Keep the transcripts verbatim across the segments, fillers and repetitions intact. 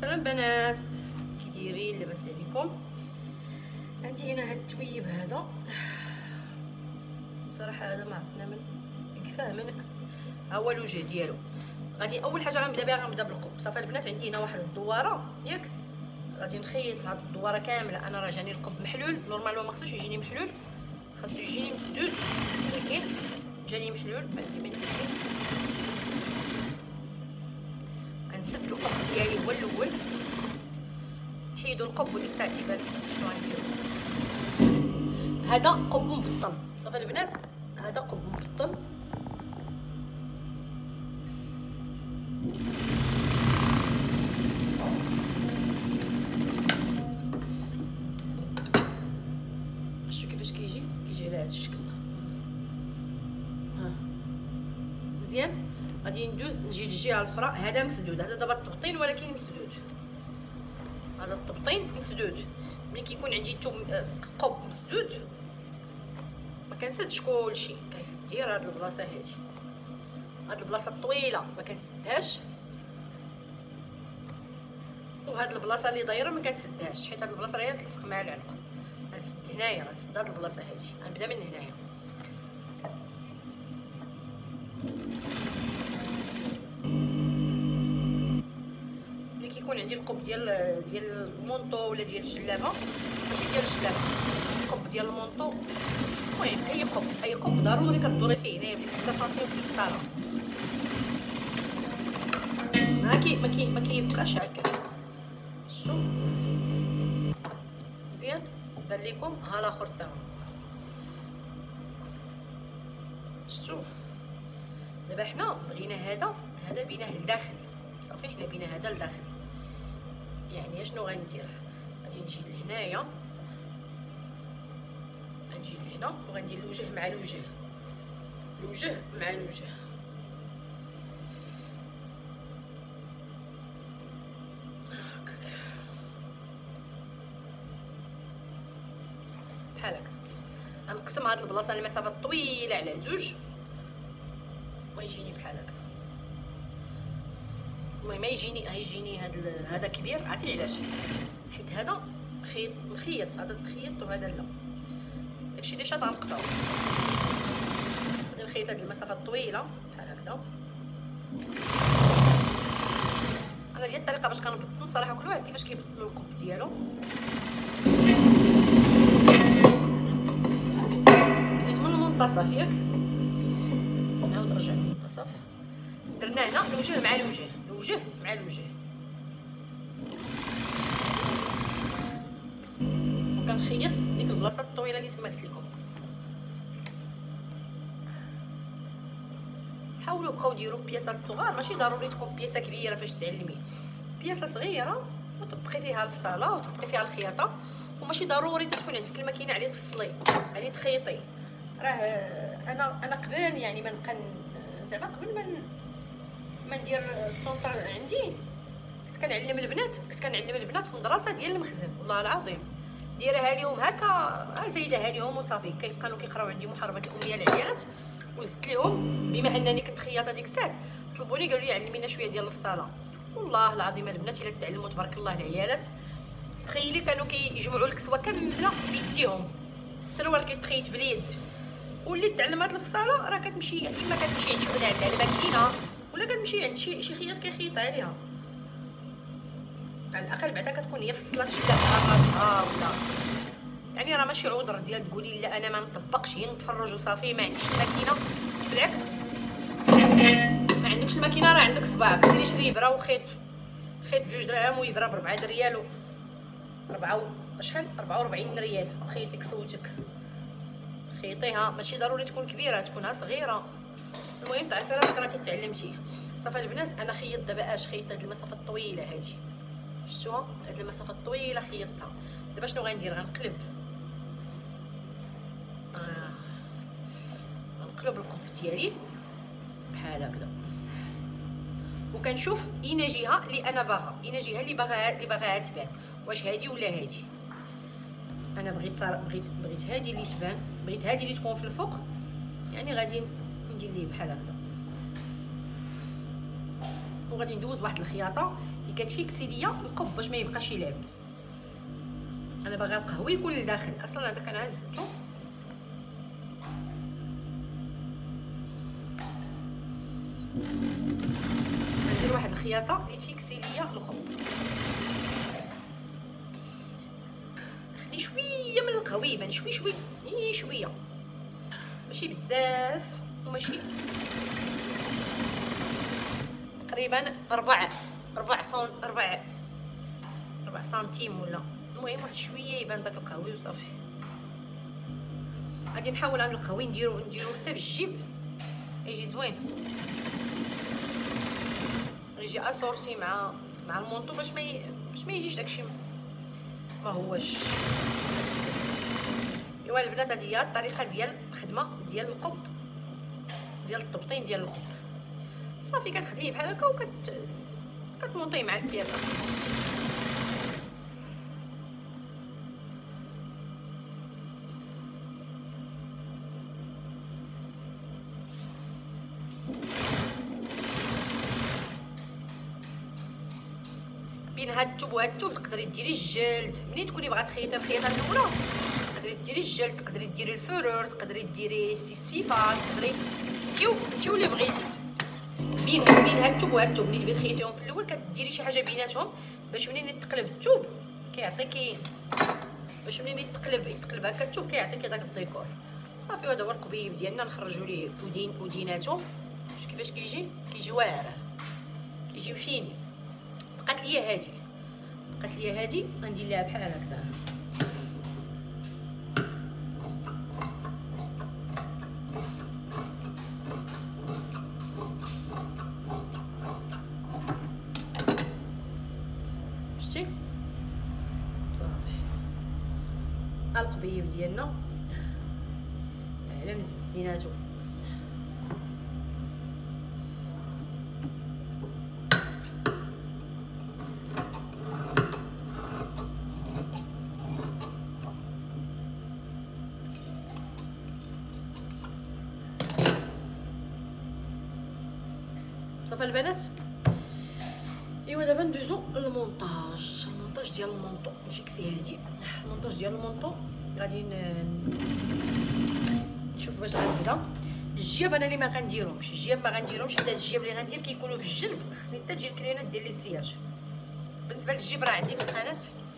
سلام بنات، كي دايرين؟ لاباس عليكم؟ عندي هنا هاد التويب هذا، بصراحه هذا ما عرفنا من كفاه من ها هو الوجه ديالو. غادي اول حاجه غنبدا بها غنبدا بالقب. صافي البنات، عندي هنا واحد الدواره ياك، غادي نخيط هاد الدواره كامله. انا راه جاني القب محلول، نورمالمون ما خصوش يجيني محلول، خاصو يجيني مسدود، ولكن جاني محلول. بحال كيما انتم غنسد القب ديالي هو الاول، نحيدو القب وديك الساعه تيبان شنو غنديرو. هذا قب مبطن. صافي البنات، هذا قب مبطن. شوفوا كيفاش كيجي كيجي على هذا الشكل. ها مزيان. غادي ندوز نجي للجهه الاخرى. هذا مسدود، هذا دابا التبطين ولكن مسدود. هذا التبطين مسدود. ملي كيكون عندي قب مسدود ما كنسدش كلشي، كنسد دير هاد البلاصه هادي، هاد البلاصه الطويله ما كنسدهاش، وهاد البلاصه اللي دايره ما كنسدهاش، حيت هاد البلاصه راه تلصق مع العنق. غنسد هنايا، غنسد هاد البلاصه هادي، غنبدا من هنايا. ملي كيكون عندي القب ديال ديال المونطو ولا ديال الجلابه، ماشي ديال الجلابه، القب ديال المونطو، المهم اي قب اي قب ضروري كدوري فيه هنايا بديك ستة سنتيم في الصاله. ما كي ما كي ما كيبقاش هكا. شوف مزيان بان لكم. ها الاخر تا هو شفتوا. دابا حنا بغينا هذا هذا بيناه لداخل. صافي حنا بينا هذا لداخل. يعني اشنو غندير؟ غادي نجي لهنايا، غنجي لهنا وغندير الوجه مع الوجه، الوجه مع الوجه. هكاك بحال هكا. غنقسم هاد البلاصه المسافه طويله على زوج ويجيني بحال هكا. المهم يجيني يجيني هذا هذا كبير. عرفتي علاش؟ حيت هذا خيط مخيط، هذا تخيط وهذا لا. داكشي اللي شاط غنقطعو. غادي نخيط هاد المسافه الطويله بحال هكذا. انا ديال الطريقه باش كنبطن صراحه، كل واحد كيفاش كيبطن القب ديالو. بديت من المنتصف ياك، نعاود نرجع للمنتصف. درنا هنا الوجه مع الوجه، الوجه مع الوجه، وكنخيط ديك البلاصه الطويله اللي تما قلت لكم. حاولوا بقاو ديروا بياسات صغار، ماشي ضروري تكون بياسه كبيره فاش تعلمي، بياسه صغيره وطبقي فيها الفصاله وطبقي فيها الخياطه. وماشي ضروري تكون عندك الماكينه عليه تفصلي عليه تخيطي. راه انا انا قبل يعني ما نبقى زعما قبل ما ما ندير السونطر عندي، كنت كنعلم البنات كنت كنعلم البنات في المدرسه ديال المخزن. والله العظيم دايرها لهم هكا، زايدها لهم وصافي. كانوا كيقراو عندي محاربه الاميه العيالات، وزدت لهم بما انني كنت خياطه ديك الساعه. طلبوني قالوا لي علمينا شويه ديال الفصاله. والله العظيم البنات الا تعلموا تبارك الله العيالات. تخيلي كانوا كيجمعوا الكسوه كامله بيديهم، السروال كيتخيط باليد. واللي تعلمات الفصاله راه كتمشي، اما كتمشي عند شي وحده عندها الماكينه، ولا كتمشي عند شي شي خياط كيخيطها ليها. على الاقل بعدا كتكون هي فصلات شدها راسها ولا يعني. راه ماشي عذر ديال تقولي لا انا ما نطبقش، هي نتفرج وصافي. ما عندكش الماكينه، بالعكس ما عندكش الماكينه، راه عندك صباعك. سيري شري ابره وخيط، خيط بجوج دراهم ويبره بربعة د ريال، ربعة شحال أربعة وربعين ريال. خيطي كسوتك خيطيها، ماشي ضروري تكون كبيره، تكونها صغيره. المهم تعرفي راسك راكي تعلمتي. صافي البنات، انا خيط دابا اش خيطت هاد المسافه الطويله هادي، شفتوها؟ هاد المسافه الطويله خيطتها. دابا شنو غندير؟ غنقلب آه. غنقلب القب ديالي بحال هكذا، وكنشوف اين جهه اللي انا باغا، اين جهه اللي باغا اللي باغاها تبان، واش هادي ولا هادي. انا بغيت صار بغيت بغيت هادي اللي تبان، بغيت هادي اللي تكون في الفوق، يعني غادي ندير ليه بحال هكذا. وغادي ندوز واحد الخياطه اللي كتفيكسي ليا القب باش ما يبقاش يلعب. انا باغا القهوه يكون لداخل، اصلا هذا كان عزلته. ندير واحد الخياطه اللي تفيكسي ليا القب. خلي شويه من القهوه يبان شوي شوي، اي شويه ماشي بزاف وماشي تقريبا ربع ربع سون ربع ربع سنتيم ولا المهم واحد شويه يبان داك القهوي وصافي. غادي نحاول هاد القهوي نديرو نديرو حتى في الجيب يجي زوين، يجي اسورتي مع مع المونطو باش ما ي... باش ما يجيش داكشي ما هوش. ايوا البنات هذه هي الطريقه ديال الخدمه ديال القب، ديال التبطين ديال القب. صافي كتخدميه بحال هكا وكت كتمونطيه مع البياسه. بين هاد التوب وهاد التوب تقدري ديري الجلد. منين تكوني باغا تخيطي الخياطه الاولى تقدري ديري الجلد، تقدري ديري الفرور، تقدري ديري السيسفيفات، تقدري تيو تيو اللي بغيتي. بين بين هاد التوب وهاد التوب اللي تبغي تخيطيهم في الاول كديري شي حاجه بيناتهم باش منين يتقلب التوب كيعطيكي، باش منين يتقلب يتقلب هكا التوب كيعطيكي داك الديكور. صافي وهذا هو القبيب ديالنا. نخرجوا ليه ودين وديناتو شوف كيفاش كيجي كيجي واعر كيجي مفيني. بقات ليا هادي بقات ليا هادي غندير ليها بحال هكا. شتي صافي القبيب ديالنا على مزيناتو. صافي البنات. ايوا دابا ندوزو للمونطاج. المونطاج ديال المونطو نفيكسي هادي. المونطاج ديال المونطو غادي نشوف باش غنبدا. الجياب انا اللي ما غنديرهمش، الجياب ما غنديرهمش حتى الجياب اللي غندير كيكونوا في الجلب خصني حتى تجي الكرينات ديال لي سياج. بالنسبه للجيب راه عندي في القناه.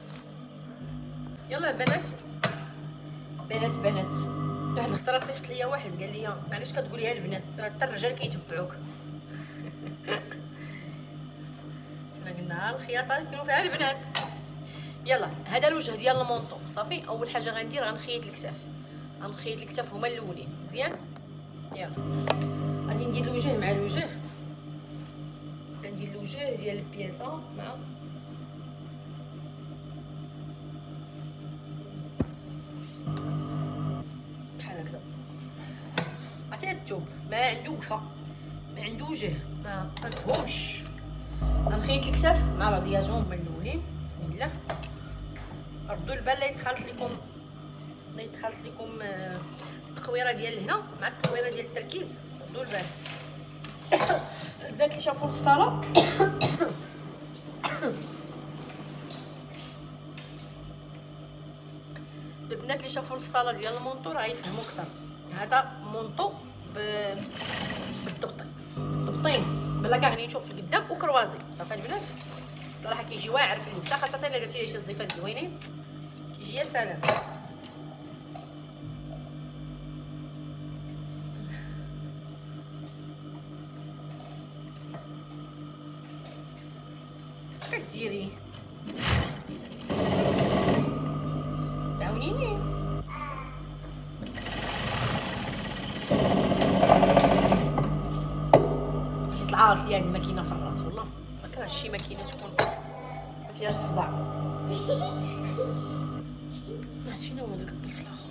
يلا بنات بنات بنات واحد الخطره صيفط ليا واحد قال لي معليش كتقوليها البنات راه حتى الرجال كيتبعوك. حنا قلنا الخياطه كاينوا فيها البنات. يلا هذا الوجه ديال المونطو. صافي اول حاجه غندير غنخيط الكتاف، غنخيط الكتاف هما الاولين مزيان. يلا غادي ندير الوجه مع الوجه، غندير الوجه ديال البياسه مع بحال هكذا. عرفتي الثوب ما عنده وقفه ما عنده وجه ما مفهومش. غنخيط الكتاف مع بعضياتهم هما الاولين. بسم الله. ردوا البال لا يتخلط لكم لا يتخلط لكم التقويره ديال هنا مع التقويره ديال التركيز. ردوا البال. البنات اللي شافوا الفصاله البنات اللي شافوا الفصاله ديال المونطو راه يفهموا اكثر. هذا مونطو بالضبط بالطين بلا كاغنيتو في القدام وكروازي. صافي البنات صراحه كيجي واعر في اللبسه، خاصه الا درتي ليه شي زيفات زوينين كيجي يا سلام. اش كديري؟ تعاونيني. طلعت لي هاد الماكينه في الراس والله ما كرهتش شي ماكينه تكون ما فيهاش الصداع. عرفتي هو داك الطرف الاخر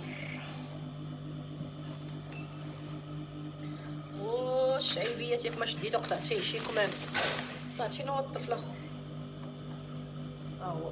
واش عيبيات ياك ما شديتو قطعتيه شي كمان. عرفتي هو الطرف الاخر ها هو.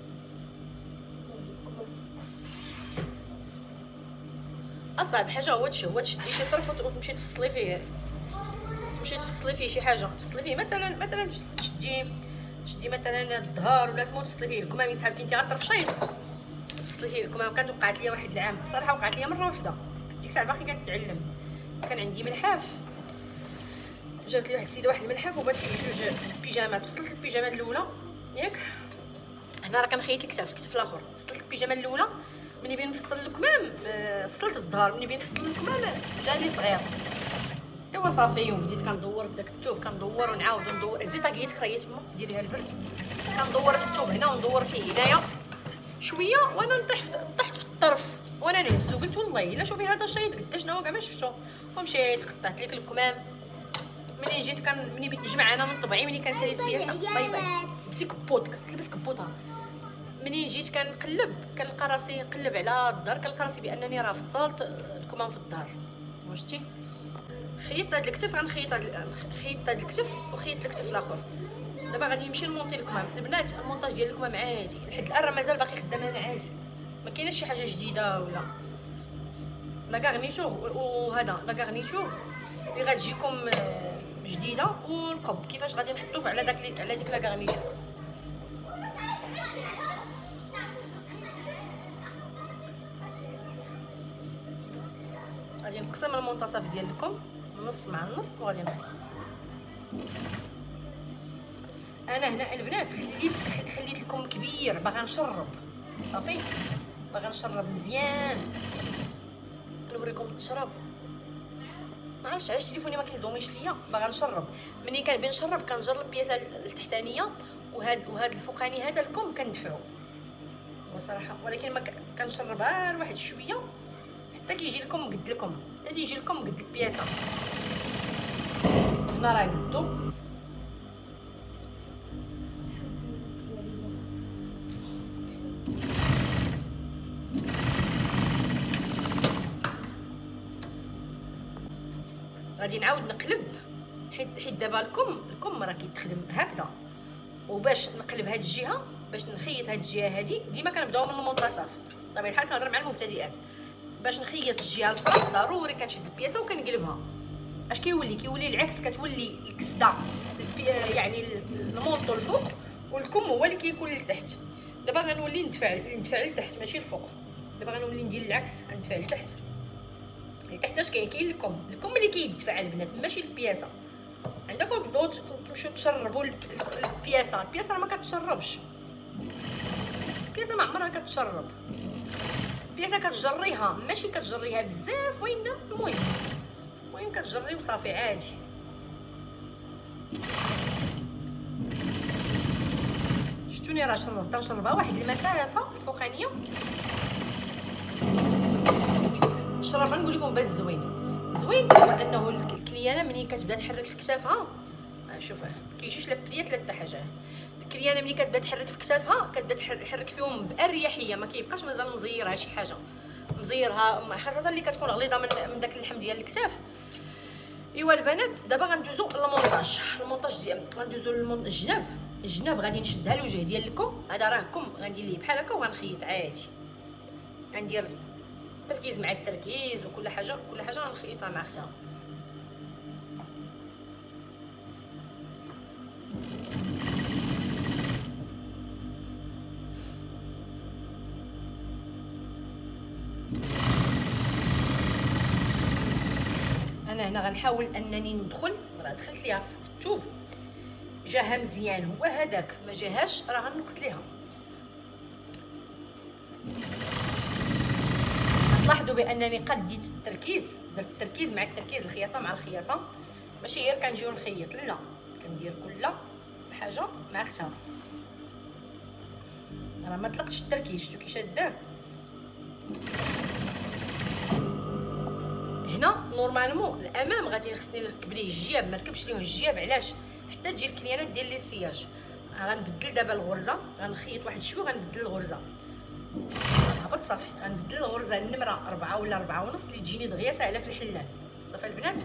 اصعب حاجه هو هو تشدي شي طرف وتمشي تفصلي فيه، تمشي تفصلي فيه شي حاجه تفصلي فيه مثلا مثلا تشدي شدي مثلا الظهر ولا سمو تفصلي فيه الكمام يسحب كنتي غطرف شيط تفصلي فيه الكمام. كانت وقعت لي واحد العام بصراحه، وقعت لي مره واحده، كنت ديك الساعه باقي كنتعلم. كان عندي ملحاف، جابت لي واحد السيده واحد الملحاف وبات فيه جوج بيجامات. فصلت البيجامه الاولى ياك، هنا راه كنخيط الكتاف الكتف الاخر. فصلت البيجامه الاولى، ملي بين نفصل الكمام فصلت الظهر، ملي بين نفصل الكمام جاني صغير. ايوا صافي، وبديت كندور في داك الثوب، كندور ونعاود ندور. زيت طاقيتك راه هي تما ديريها البرد. كندور في الثوب هنا وندور فيه هنايا شويه، وانا نطيح طحت في الطرف وانا نهزو. قلت والله الا شوفي هذا الشيط قداش نهو كاع ما شفتو. ومشيت قطعت لك الكمام. منين جيت كان مني بغيت نجمع انا من طبعي، ملي كنسالي البياسه باي باي لبسي كبوطك تلبس كبوطها. منين جيت كنقلب كنلقى راسي نقلب على الدار، كنلقى راسي بانني راه فصلت الكمام في الدار. واش خيطت هاد الكتف، غنخيط هاد خيطت هاد الكتف وخيطت الكتف الاخر. دابا غادي نمشي نمونطي الكمام. البنات المونطاج ديال الكمام عادي لحد الان راه مازال باقي خدامه انا عادي، ما كايناش شي حاجه جديده ولا لا كارنيتور. وهذا لا كارنيتور اللي غتجيكم جديده، والقب كيفاش غادي نحطوه على داك على ديك لا كارنيتور. غادي نقسم المنتصف ديال الكم نص مع النص وغادي نخيط. انا هنا البنات خليت خليت الكم كبير، باغا نشرب صافي، باغا نشرب مزيان. نوريكم التشرب، ما عرفتش علاش تليفوني ما كيزوميش ليا. باغا نشرب، ملي كنبي نشرب كنجر البياسه التحتانيه وهاد وهاد الفوقاني هذا الكم كندفعو بصراحه، ولكن ما كنشربها لواحد شويه حتى كيجي لكم قد لكم، حتى تيجي لكم قد البياسه. هنا راه قدو. غادي نعاود نقلب، حيت حيت دابا الكم الكم راه كيتخدم هكذا. وباش نقلب هاد الجهه، باش نخيط هاد الجهه هادي، ديما كنبداو من المنتصف. طبيعي الحال كنهضر مع المبتدئات. باش نخيط الجهه الاخرى ضروري كنشد البياسه وكنقلبها. اش كيولي كيولي العكس، كتولي الكسده يعني المونطو الفوق والكم هو اللي كيكون لتحت. دابا غنولي ندفع ندفع لتحت ماشي الفوق. دابا غنولي ندير العكس، ندفع لتحت. لتحت اش كاين؟ كاين الكم، الكم اللي كيدفع البنات ماشي البياسه. عندكم تبداو تمشيو تشربوا البياسه. البياسه راه ما كتشربش، البياسه ما عمرها كتشرب. البياسه كتجريها، ماشي كتجريها بزاف وين المهم المهم كتجري وصافي عادي. شفتوني راه شربت، نشربها واحد المسافه الفوقانيه. الشراب نقول لكم باش زوين زوين هو انه الكليانه ملي كتبدا تحرك في كتافها، شوف ما كيجيش لا بليات لا حتى حاجه. الكليانه ملي كتبدا تحرك في كتافها كتبدا تحرك فيهم باريحيه، ما كيبقاش مازال مزيرها شي حاجه مزيرها، خاصه اللي كتكون غليظه من, من داك اللحم ديال الكتاف. ايوا البنات دابا غندوزو للمونطاج. المونطاج ديال غندوزو للجناب. الجناب غادي نشدها الوجه ديال الكم، هذا راه كم غندير ليه بحال هكا وغنخيط عادي. غندير التركيز مع التركيز وكل حاجه كل حاجه غنخيطها مع اختها. انا هنا غنحاول انني ندخل، راه دخلت ليها في الثوب جاها مزيان، هو هذاك ما جاهاش راه غنقص ليها. تلاحظوا بانني قد ديت التركيز، درت التركيز مع التركيز، الخياطه مع الخياطه، ماشي غير كنجيو نخيط، لا كندير كل حاجه مع اختها. راه ما طلقتش التركيز، شفتوا كي شاداه. هنا نورمالمون الامام غادي خصني نركب ليه الجياب، ما نركبش ليه الجياب. علاش؟ حتى تجي الكليانات ديال لي السياج. غنبدل دابا الغرزه، غنخيط واحد شويه وغنبدل الغرزه. هبط صافي، غنبدل الغرزه النمره أربعة ولا أربعة ونص اللي تجيني دغيا ساهله في الحلال. صافي البنات،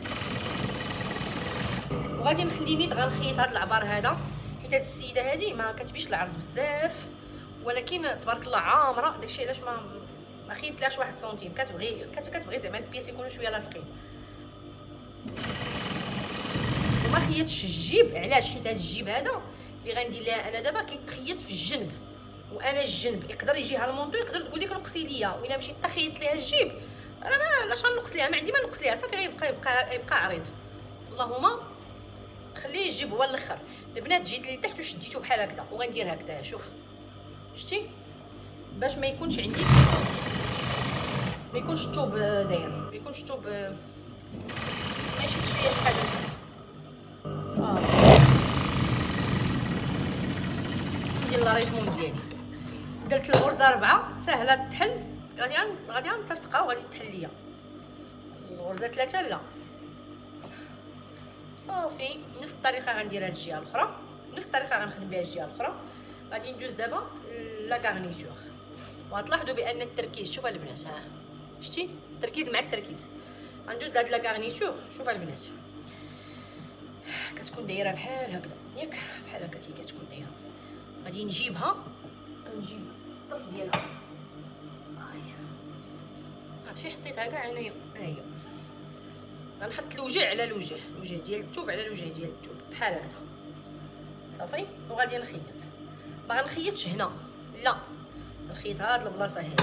وغادي نخلي نيت غنخيط هاد العبار هذا، حيت هاد السيده هادي ما كتبيش العرض بزاف، ولكن تبارك الله عامره. داكشي علاش ما ما خيطلاش واحد سنتيم، كتبغي كتبغي زعما البياس يكونوا شويه لاصقين. وما خيطش الجيب، علاش؟ حيت هاد الجيب هذا اللي غندير لها انا دابا كيتخيط في الجنب، وانا الجنب يقدر يجيها المونطو، يقدر تقول لك نقصي ليا، والا مشيت تخيط ليها الجيب راه ما لاش غنقص ليها، ما عندي ما نقص ليها، صافي غيبقى يبقى يبقى عريض. اللهم خليه الجيب هو الاخر. البنات جيت لتحت وشديتو بحال هكذا، وغندير هكذا. شوف شتي باش ما يكونش عندي ما يكونش الثوب داير، ما يكونش الثوب ما يشدش ليا شحال هكا. صافي ندير الريتمون ديالي. درت الغرزه ربعه ساهله تحل، غادي غادي نطرطقها وغادي تحل ليا. الغرزه ثلاثه لا. صافي نفس الطريقه غندير هاد الجهه الاخرى، نفس الطريقه غنخدم بها الجهه الاخرى. غادي ندوز دابا لا غارنيتور، وغتلاحظوا بان التركيز، شوفوا البنات ها شتي التركيز مع التركيز. غندوز لهاد لا غارنيتور. شوفوا البنات كتكون دايره بحال هكذا ياك، بحال هكا كي كتكون دايره. غادي نجيبها نجيب الطرف ديالها هاهي، هاد فين حطيتها كاع انايا ها هي. غنحط الوجه على الوجه، الوجه ديال الثوب على الوجه ديال الثوب بحال هكذا. صافي وغادي نخيط. ما غنخيطش هنا لا، غنخيط هاد البلاصه هادي،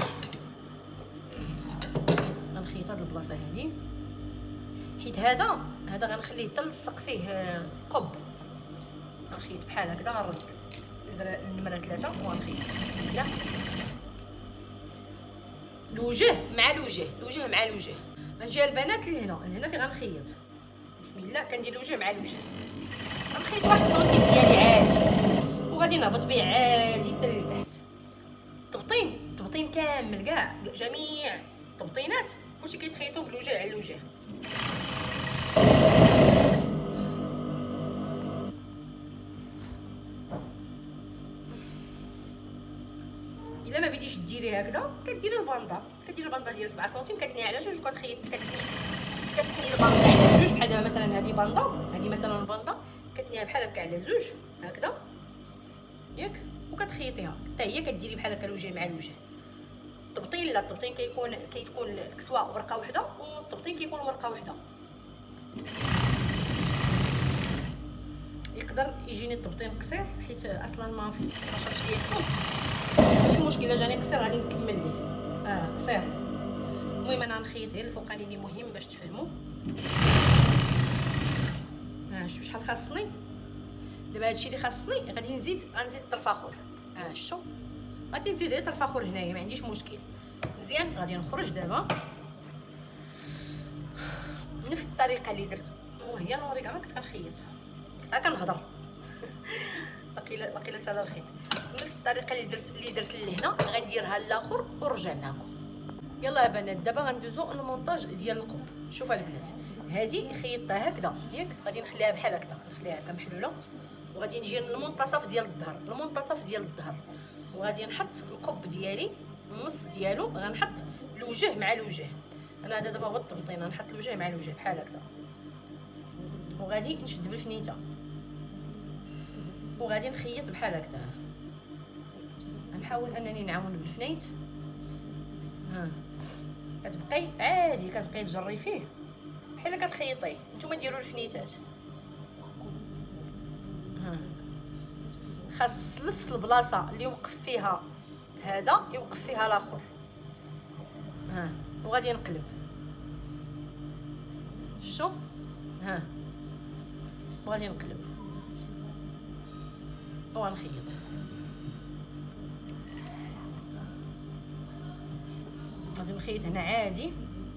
غنخيط هاد البلاصه هادي، حيت هذا هذا غنخليه تلصق فيه قب. غنخيط بحال هكذا، غنرد النمره ثلاثة وغنخيط. بسم الله. الوجه مع الوجه، الوجه مع الوجه. غنجي البنات لهنا، لهنا فين غنخيط. بسم الله. كندير الوجه مع الوجه، غنخيط واحد السنتيم ديالي عادي، وغادي نهبط به عادي حتى لتحت. التبطين التبطين كامل كاع جميع التبطينات كلشي كيتخيطوا بالوجه على الوجه. الا ما بديش ديري هكذا كديري الباندا، كديري الباندا ديال سبعة سنتيم كتني على جوج وكتخيط كتني كتني الباندا على جوج. بحال دابا مثلا هذه باندا، هذه مثلا الباندا كتنيها بحال هكا على زوج هكذا ياك، وكتخيطيها حتى هي كديري بحال هكا الوجه مع الوجه. التبطين لا، التبطين كيكون كيتكون الكسوه ورقه واحده، والتبطين كيكون ورقه واحده. يقدر يجيني التبطين قصير حيت اصلا ما فصلش ليا الثوب، ماشي مشكل. الا جاني قصير غادي نكمل ليه اه قصير. المهم انا غنخيط غير الفوقاني اللي مهم باش تفهموا. ها شوف شحال خاصني دابا. هادشي اللي خاصني غادي نزيد غنزيد طرف اخر. ها شو غادي نزيد غير طرف اخر هنايا، ما عنديش مشكل. مزيان غادي نخرج دابا نفس الطريقه اللي درت، وهي نوريك انا كنت كنخيط كنت كنهضر باقي باقي سالا الخيط. نفس الطريقه اللي درت اللي درت لهنا غنديرها للاخر ونرجع معكم. يلا يا بنات دابا غندوزو المونتاج ديال القب. شوفوا البنات هادي خيطتها هكذا ياك، غادي نخليها بحال هكذا، نخليها هكا محلوله، وغادي نجي للمنتصف ديال الظهر، المنتصف ديال الظهر، وغادي نحط القب ديالي النص ديالو، غنحط الوجه مع الوجه. انا هذا دابا هو التبطين، غنحط الوجه مع الوجه بحال هكذا، وغادي نشد بالفنيته وغادي نخيط بحال هكذا. غنحاول انني نعاون بالفنيت. ها كتبقاي عادي كتبقاي تجري فيه بحال كتخيطيه. نتوما ديروا الفنيتات. ها خاص نفس البلاصه اللي يوقف فيها هذا يوقف فيها الاخر. ها وغادي نقلب. شو ها وغادي نقلب وغنخيط. غادي نخيط هنا عادي.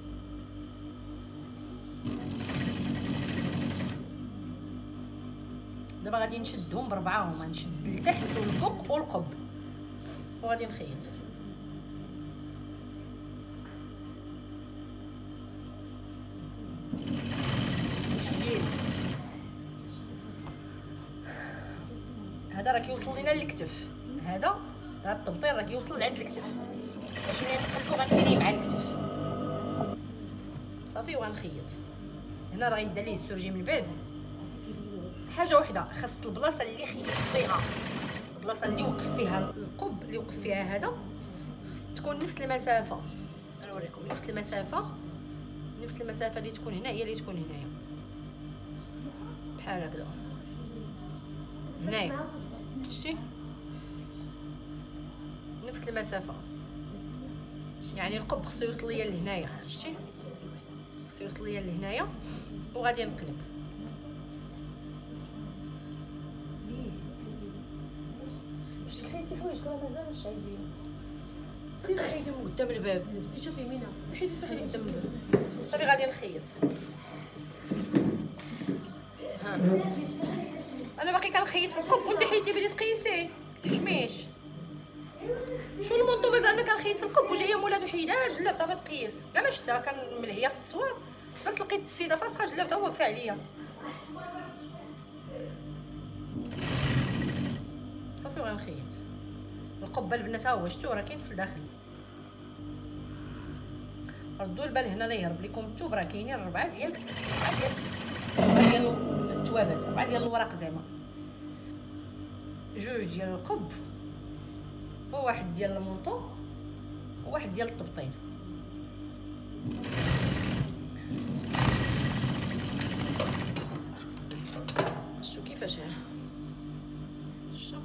دابا غادي نشدهم بربعاهم، غنشد لتحت والفوق والقب وغادي نخيط. هذا راه كيوصل لينا للكتف، هذا هذا التبطين راه كيوصل لعند الكتف، باش ملي نقلبو غنثنيه مع الكتف. صافي وغنخيط. هنا راه غيبدا ليه السرجي من بعد. حاجه وحده خاص البلاصه اللي خيط فيها، البلاصه اللي وقف فيها القب اللي وقف فيها هذا خاص تكون نفس المسافه. نوريكم نفس المسافه، نفس المسافه اللي تكون هنا هي اللي تكون هنايا بحال هكذا. هنايا شتي نفس المسافه، يعني القب خصو يوصل ليا لهنايا، شتي خصو يوصل ليا لهنايا وغادي نقلب. شتي حيدتي حوايجك راه مازال شايلين، سير حيدهم قدام الباب. لبسي شوفي يمينه حيدي حيدي قدام الباب. صافي غادي نخيط. ها انا باقي كنخيط في القب وانت حيدتي بديتي تقيسي، تحشميش. شو المونطو مازال انا كنخيط في القب وجايه مولاتو حيدها جلابتها بغات تقيس كاع ما شدها، كان ملهيه في التصوير درت لقيت السيده فاسخه جلابتها واقفه عليا. صافي غنخيط القب البنات. ها هو شفتو راه كاين في الداخل. ردوا البال هنا لا يهرب لكم الثوب، راه كاينين ربعه ديال ربعه ديال ربعه ديال التوابات، ربعه ديال الوراق زعما، جوج ديال القب وواحد ديال المونطو وواحد ديال الطبطين. شتو كيفاش ها، شتو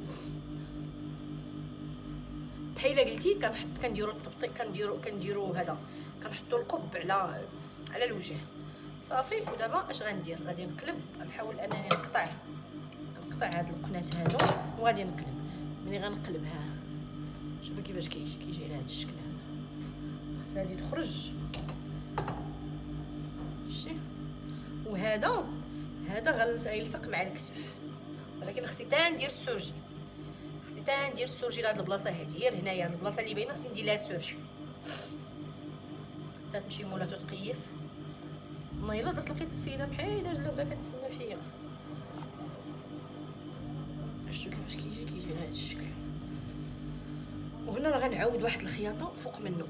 بحال الا قلتي كنحط كنديروا الطبطين كنديروا كنديروا هذا كنحطوا القب على على الوجه صافي. ودابا اش غندير؟ غادي نقلب، غنحاول انني نقطع نقطع هاد القنات هادو وغادي نقلب. ملي غنقلبها شوفوا كيفاش كيجي كيجي على هاد الشكل هذا، خص هادي تخرج شتي. وهذا هذا غيلصق مع الكتف، ولكن خصني تا ندير السورجي، خصني تا ندير السورجي لهاد البلاصه هادي، غير هنايا هاد البلاصه اللي باينه خصني ندير لها السورجي. تا تمشي مولاتو تقيس. نايله درت لقيت السيده بحال جلابها كتسنى فيا. شفتو كيفاش كيجي كيجي على هاد الشكل. وهنا راه غنعاود واحد الخياطه فوق منه.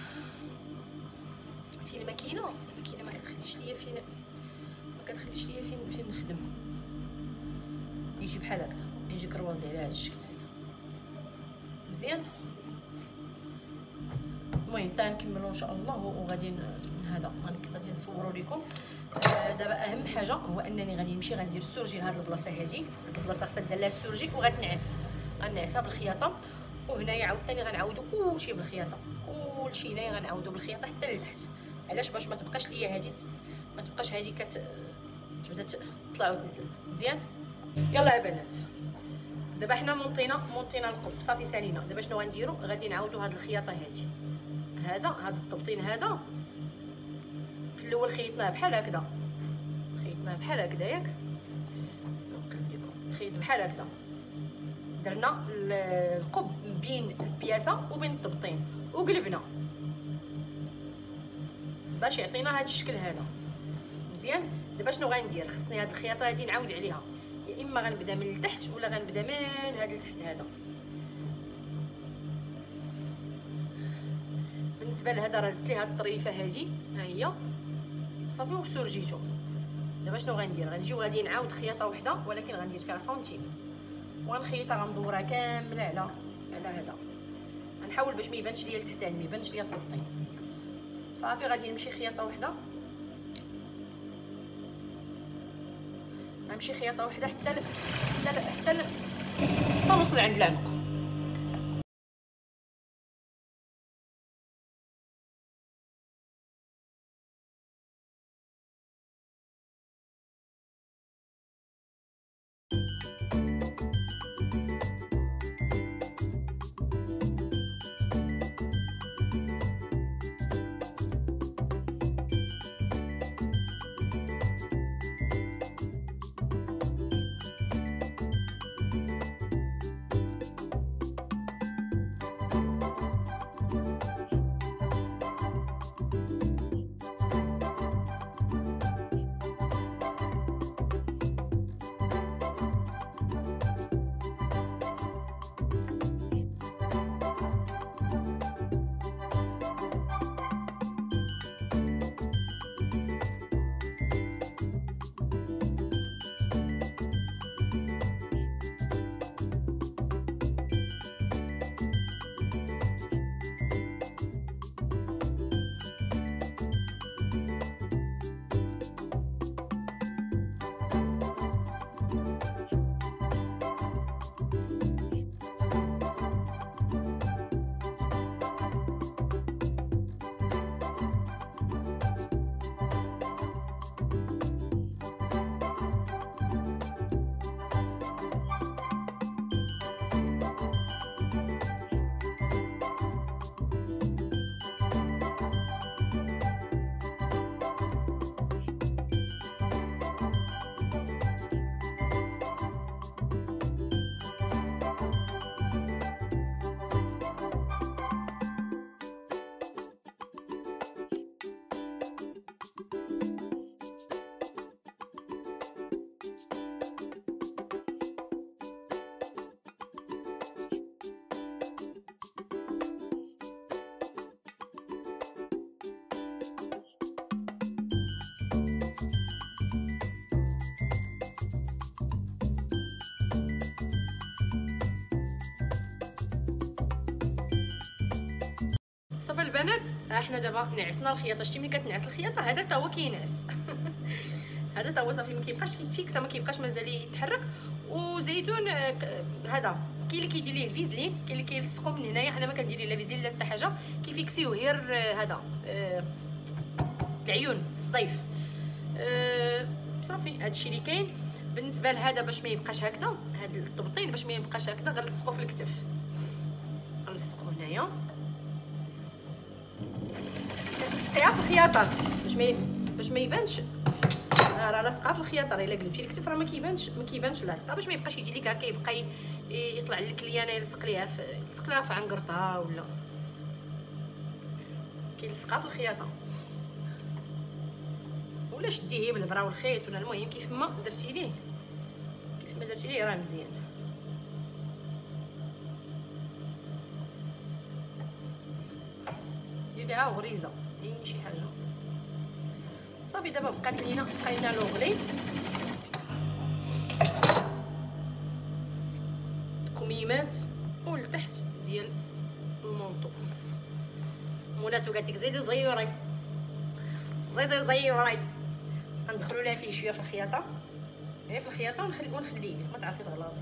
عرفتي الماكينه الماكينه ما كتخليش ليا فين ما كتخليش ليا فين فين نخدم، يجي بحال هكذا، يجي كروازي على هاد الشكل هذا مزيان. المهم حتى نكملوا ان شاء الله وغادي هذا غادي نصوروا لكم. آه دابا اهم حاجه هو انني غادي نمشي غندير السورجي لهاد البلاصه هادي، هاد البلاصه خصها دير لها السورجي وغتنعس، غنعسها بالخياطه. وهنايا عاوتاني غنعاودو كلشي بالخياطه، كلشي هنايا غنعاودو بالخياطه حتى لتحت. علاش؟ باش ما تبقاش ليا هادي ما تبقاش هادي كت تبدا تطلع وتنزل مزيان. يلا يا بنات دابا حنا مونطينا مونطينا القب صافي سالينا. دابا شنو غنديرو؟ غادي نعاودو هاد الخياطه هادي، هذا هذا الطبطين هذا في الاول خيطناه بحال هكذا، خيطناه بحال هكذا ياك، نقلب لكم، خيط بحال هكذا، درنا القب بين البياسه وبين الطبطين وقلبنا باش يعطينا هذا الشكل هذا مزيان. دابا شنو غندير؟ خصني هاد الخياطه هادي نعاود عليها، يا اما غنبدا من التحت ولا غنبدا من هاد التحت هذا. بالنسبه لهذا راه زدت ليه هاد الطريفه هادي ها هي صافي وسرجيتو. دابا شنو غندير؟ غنجي وغادي نعاود خياطه وحده ولكن غندير فيها سنتيم وغنخيطها غندورها كامله على على هذا. غنحاول باش ما يبانش ليا التحتاني، ما يبانش ليا الطبطين. صافي غادي نمشي خياطه وحده، غنمشي خياطه وحده حتى حتى حتى حتى نوصل عند العنق. البنات احنا دابا نعسنا الخياطه. شتي ملي كتنعس الخياطه هذا حتى هو كينعس هذا حتى هو صافي ما كيبقاش كيتفيكسا، ما كيبقاش مازال يتحرك. وزيتون هذا كاين اللي كيدير ليه الفيزلين، كاين اللي كيلصقو من هنايا. انا ما كندير لا فيزلين لا حتى حاجه، كيفيكسيو غير هذا العيون الصديف. صافي هادشي اللي كاين. بالنسبه لهذا باش ما يبقاش هكذا، هاد الطبطين باش ما يبقاش هكذا غنلصقو في الكتف، غنلصقو هنايا كتلصقيها في الخياطات باش ما باش ما يبانش راه لاصقه في الخياطه. الا قلبتي الكتف راه ما كيبانش ما كيبانش لاصقه، باش ما يبقاش يجي لك هكا يبقى يطلع لك ليانه يلصق ليها في يلصق لها في عنقرتها ولا كيلصقها في الخياطه، ولا شديه بالبرا والخيط ولا المهم كيف ما درتي ليه كيف ما درتي ليه راه مزيان. ديريها غريزه اي شي حاجه. صافي دابا بقات لينا بقى لنا لوغلي الكميمات والتحت ديال المونطو. مولاتو قالت لك زيدي زيوري زيدي زيوري. غندخلوا لها فيه شويه في الخياطه، غير في الخياطه ونخلي ونخليه لك ما تعرفي تغلاضي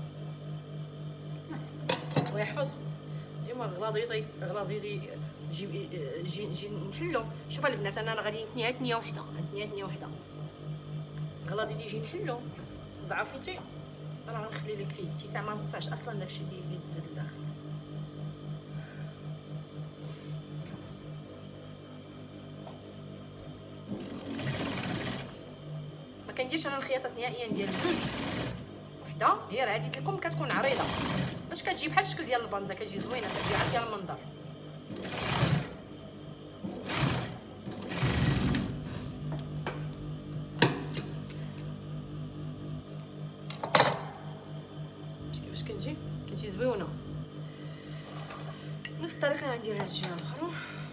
ويحفظ. ايوا غلاضيتي غلاضيتي جي جي جي نحلو. شوف البنات انا راه غادي نتنيها تنيه وحده، نتنيها تنيه وحده. غلاضيتي يجي نحلو ضعفتي راه غنخلي لك فيه اتساع، ما نقطعش اصلا داكشي اللي اللي تزاد لداخل. ما كنديرش انا الخياطات نهائيا ديال جوج وحده، غير هذه لكم كتكون عريضه باش كتجي بحال الشكل ديال الباندا، كتجي زوينه كتجي عاطيه المنظر. كيفاش كتجي كتجي زويونه. نفس الطريقه غندير هاد الجهه الاخرى.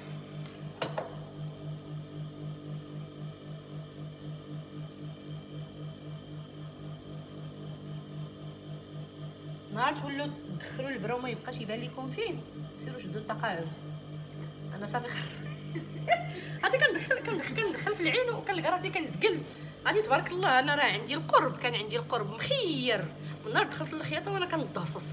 نهار تولوا تدخلوا البرا وما يبقاش يبان لكم فيه سيروا شدوا التقاعد. انا صافي عادي كندخل كندخل كندخل في العين وكنلقى راسي كنزقل. عادي تبارك الله انا راه عندي القرب، كان عندي القرب مخير من نهار دخلت للخياطه وانا كنضاصص.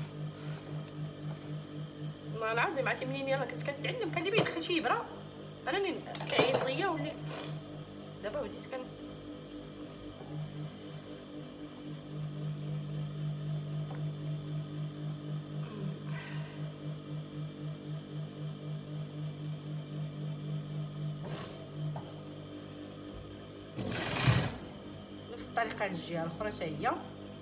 والله العظيم عرفتي منين يلاه كنت كنتعلم كان اللي بيدخل شي ابره انا منين كيعيط ليا ولي دابا بديت كن الطريقه هاد الجهه الاخرى حتى هي.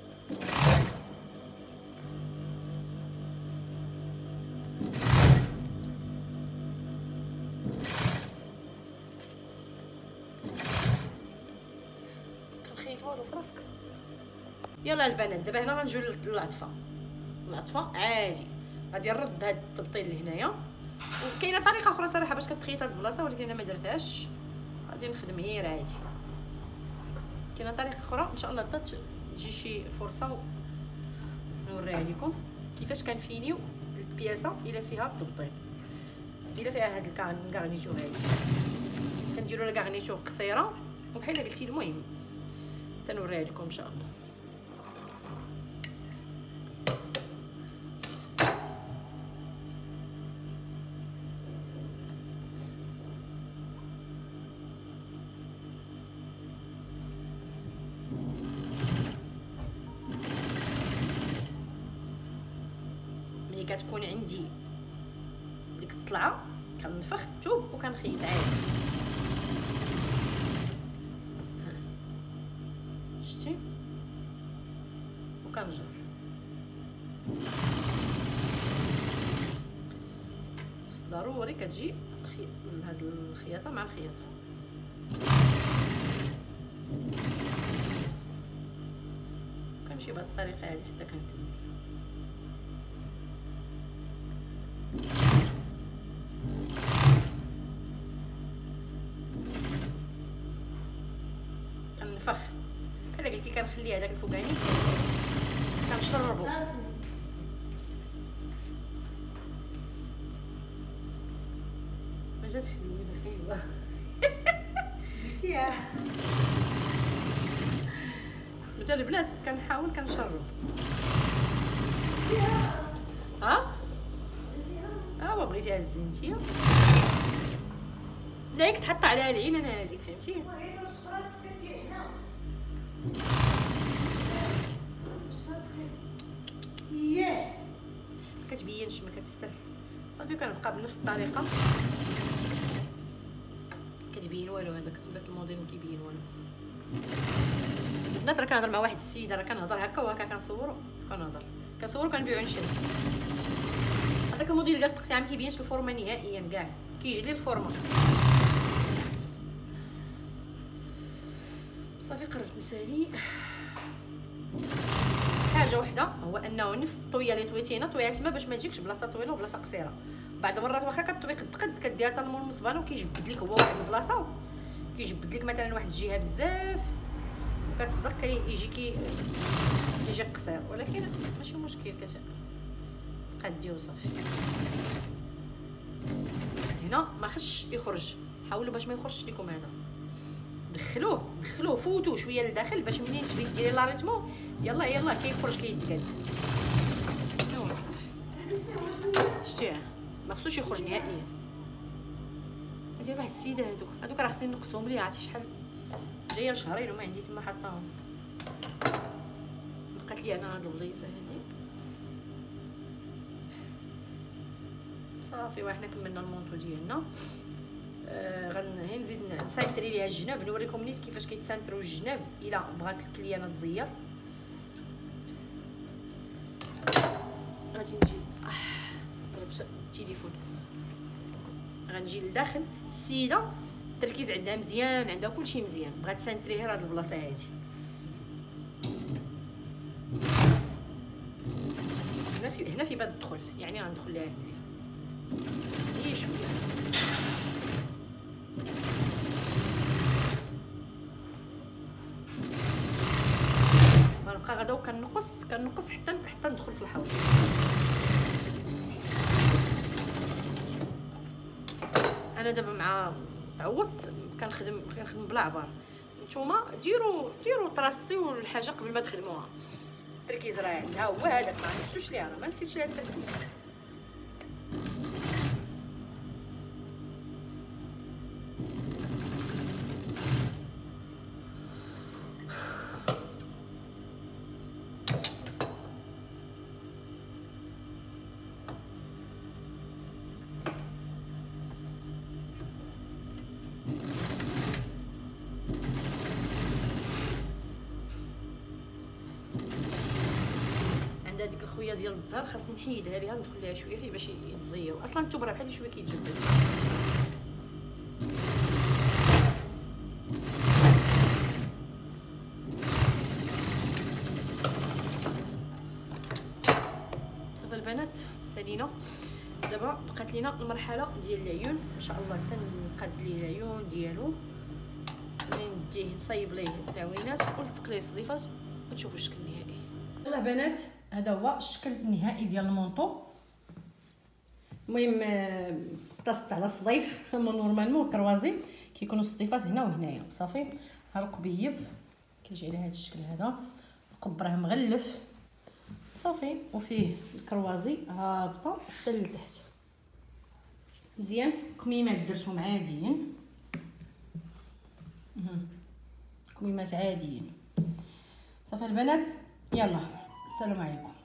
كنخيط والو في راسك. يلا البنات دابا هنا غنجيو للعطفه. العطفه عادي غادي نرد هاد التبطين اللي هنايا، وكاينه طريقه اخرى صراحه باش كتخيط هاد البلاصه ولكن انا ما درتهاش، غادي نخدم غير عادي. كاينه طريقه اخرى ان شاء الله حتى تجي شي فرصه نوريها لكم كيفاش كنفينيو البياسه الا فيها التبطين، الا فيها هاد الكارنيتور هادي كنديروا لها كارنيتور قصيره وبحال قلتي. المهم تنوريها لكم ان شاء الله. كتكون عندي ديك الطلعه كنفخ الثوب وكنخيط عادي. شتي وكنجر. خص ضروري كتجي من هاد الخياطه مع الخياطه. كنمشي بهاد الطريقه هادي حتى كنكمل. كنفخ بحال قلتي كنخلي هذاك الفوقاني كنشربو. ما جاتش زوينه خايبه تيا سميتو البنات كنحاول كنشرب ها ها بغيتيها الزينتيه لا ياك تحط عليها العين انا هذيك فهمتي ياه كتبينش ما كتستر صافي كنبقى بنفس الطريقه كتبين والو هذاك داك الموديل ما كيبين والو البنات راه كنهضر مع واحد السيده راه كنهضر هكا وهكا كنصورو كنهضر كنصورو كنبيعو نشري هذاك الموديل ديال التقطيع ما كيبينش الفورمه نهائيا كاع كيجي لي الفورمه صافي قربت نسالي حاجه وحده هو انه نفس الطويه اللي طويتينا طويها تما باش ما تجيكش بلاصه طويله وبلاصه قصيره بعض المرات واخا كطوي قد قد كدير حتى المول المصبانه وكيجبد لك هو واحد البلاصه كيجبد لك مثلا واحد الجهه بزاف وكتصدق كيجي كي يجي قصير ولكن ماشي مشكل كتقديو صافي هنا ما خصش يخرج حاولوا باش ما يخرجش لكم هذا دخلوه دخلوه فوتوا شويه لداخل باش منين تبي ديري لا ريتمو يلا يلا كيخرج كيتقاد شتيه ما خصوش يخرج نهائيا هادي واحد السيده هادوك هادوك راه خصني نقصهم ليه عرفتي شحال جايه لشهرين وما عندي تما حطاهم بقات لي انا هاد البليصه هادي صافي وحنا كملنا المونطو ديالنا آه غن نزيد نسانتري ليها الجناب نوريكم نيت كيفاش كيتسانتروا الجناب الا بغات الكليانه تزير غادي نجي ضربت التليفون غنجي لداخل السيده التركيز عندها مزيان عندها كلشي مزيان بغات تسانتري غير هاد البلاصه هادي هنا في هنا في باب الدخول يعني غندخل لها هنايا هي شويه غنبقى غدا وكنقص كنقص حتى حتى ندخل في الحوض انا دابا مع تعودت كنخدم كنخدم بلا عبار نتوما ديروا ديروا طراسيو الحاجه قبل ما تخدموها التركيز راه عندها هو هذاك ما نسيتوش ليها راه ما نسيتش ليها التركيز هذيك الخويه ديال الظهر خاصني نحيدها ليها ندخل ليها شويه فيه باش يتزيروا اصلا التوب راه بحال شويه كيتجبد صافي البنات سالينا دابا بقات لينا المرحله ديال العيون ان شاء الله تنقاد ليه العيون ديالو ملي نديه نصايب ليه العوينات ونلصق ليه الصديفات وتشوفوا الشكل النهائي يلا بنات هذا هو الشكل النهائي ديال المونطو المهم اتصلت على الصديف نورمالمون الكروازي كيكونوا الصديفات هنا وهنايا صافي ها القبيب كيجي على هذا الشكل هذا القب راه مغلف صافي وفيه الكروازي هابطه حتى لتحت مزيان كميمات درتهم عاديين كميمات عاديين صافي البنات يلا السلام عليكم.